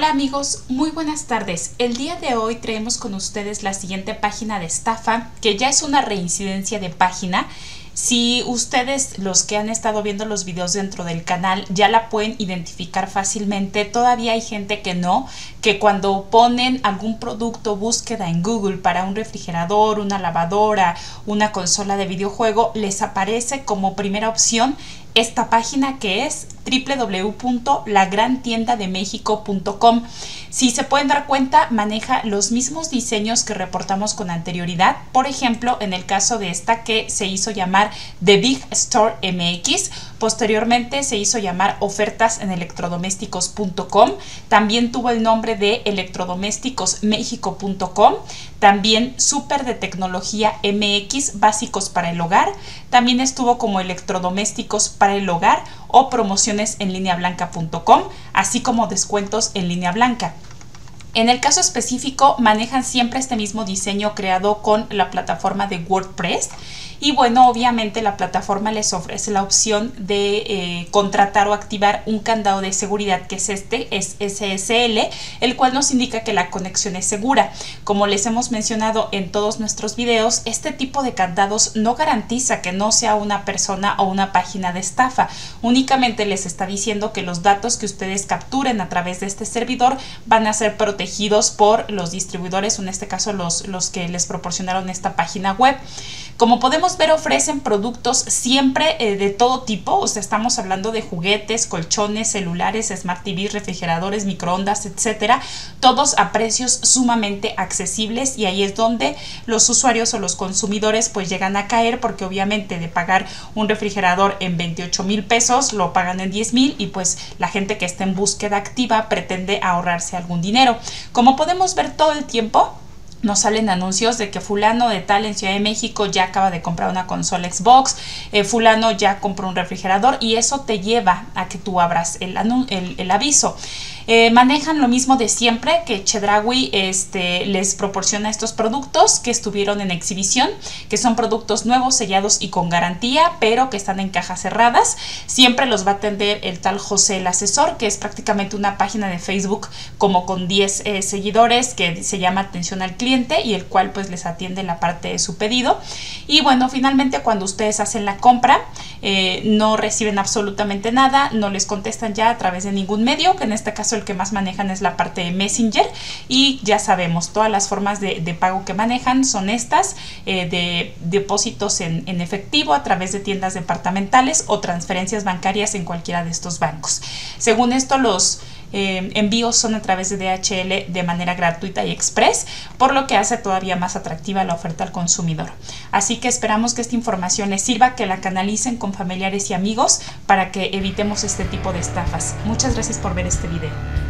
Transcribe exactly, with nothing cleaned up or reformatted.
Hola amigos, muy buenas tardes. El día de hoy traemos con ustedes la siguiente página de estafa, que ya es una reincidencia de página. Si ustedes, los que han estado viendo los videos dentro del canal, ya la pueden identificar fácilmente, todavía hay gente que no, que cuando ponen algún producto búsqueda en Google para un refrigerador, una lavadora, una consola de videojuego, les aparece como primera opción esta página que es doble u doble u doble u punto la gran tienda de méxico punto com. Si se pueden dar cuenta, maneja los mismos diseños que reportamos con anterioridad. Por ejemplo, en el caso de esta que se hizo llamar The Big Store M X, posteriormente se hizo llamar ofertas en electrodomésticos punto com, también tuvo el nombre de electrodomésticos méxico punto com, también Super de Tecnología M X, básicos para el hogar, también estuvo como electrodomésticos para el hogar o promociones en línea blanca punto com, así como descuentos en línea blanca. En el caso específico manejan siempre este mismo diseño creado con la plataforma de WordPress. Y bueno, obviamente la plataforma les ofrece la opción de eh, contratar o activar un candado de seguridad, que es este, es S S L, el cual nos indica que la conexión es segura. Como les hemos mencionado en todos nuestros videos, este tipo de candados no garantiza que no sea una persona o una página de estafa. Únicamente les está diciendo que los datos que ustedes capturen a través de este servidor van a ser protegidos por los distribuidores, o en este caso los, los que les proporcionaron esta página web. Como podemos ver, ofrecen productos siempre eh, de todo tipo, o sea, estamos hablando de juguetes, colchones, celulares, Smart T Vs, refrigeradores, microondas, etcétera, todos a precios sumamente accesibles, y ahí es donde los usuarios o los consumidores pues llegan a caer, porque obviamente de pagar un refrigerador en veintiocho mil pesos lo pagan en diez mil, y pues la gente que está en búsqueda activa pretende ahorrarse algún dinero. Como podemos ver todo el tiempo, nos salen anuncios de que fulano de tal en Ciudad de México ya acaba de comprar una consola Xbox, eh, fulano ya compró un refrigerador, y eso te lleva a que tú abras el, el, el aviso. Eh, manejan lo mismo de siempre, que Chedraui este, les proporciona estos productos que estuvieron en exhibición, que son productos nuevos, sellados y con garantía, pero que están en cajas cerradas. Siempre los va a atender el tal José el Asesor, que es prácticamente una página de Facebook como con diez eh, seguidores, que se llama Atención al Cliente, y el cual pues les atiende la parte de su pedido. Y bueno, finalmente cuando ustedes hacen la compra, eh, no reciben absolutamente nada, no les contestan ya a través de ningún medio, que en este caso el que más manejan es la parte de Messenger, y ya sabemos, todas las formas de, de pago que manejan son estas, eh, de depósitos en, en efectivo a través de tiendas departamentales o transferencias bancarias en cualquiera de estos bancos. Según esto, los Eh, envíos son a través de D H L de manera gratuita y express, por lo que hace todavía más atractiva la oferta al consumidor. Así que esperamos que esta información les sirva, que la canalicen con familiares y amigos para que evitemos este tipo de estafas. Muchas gracias por ver este video.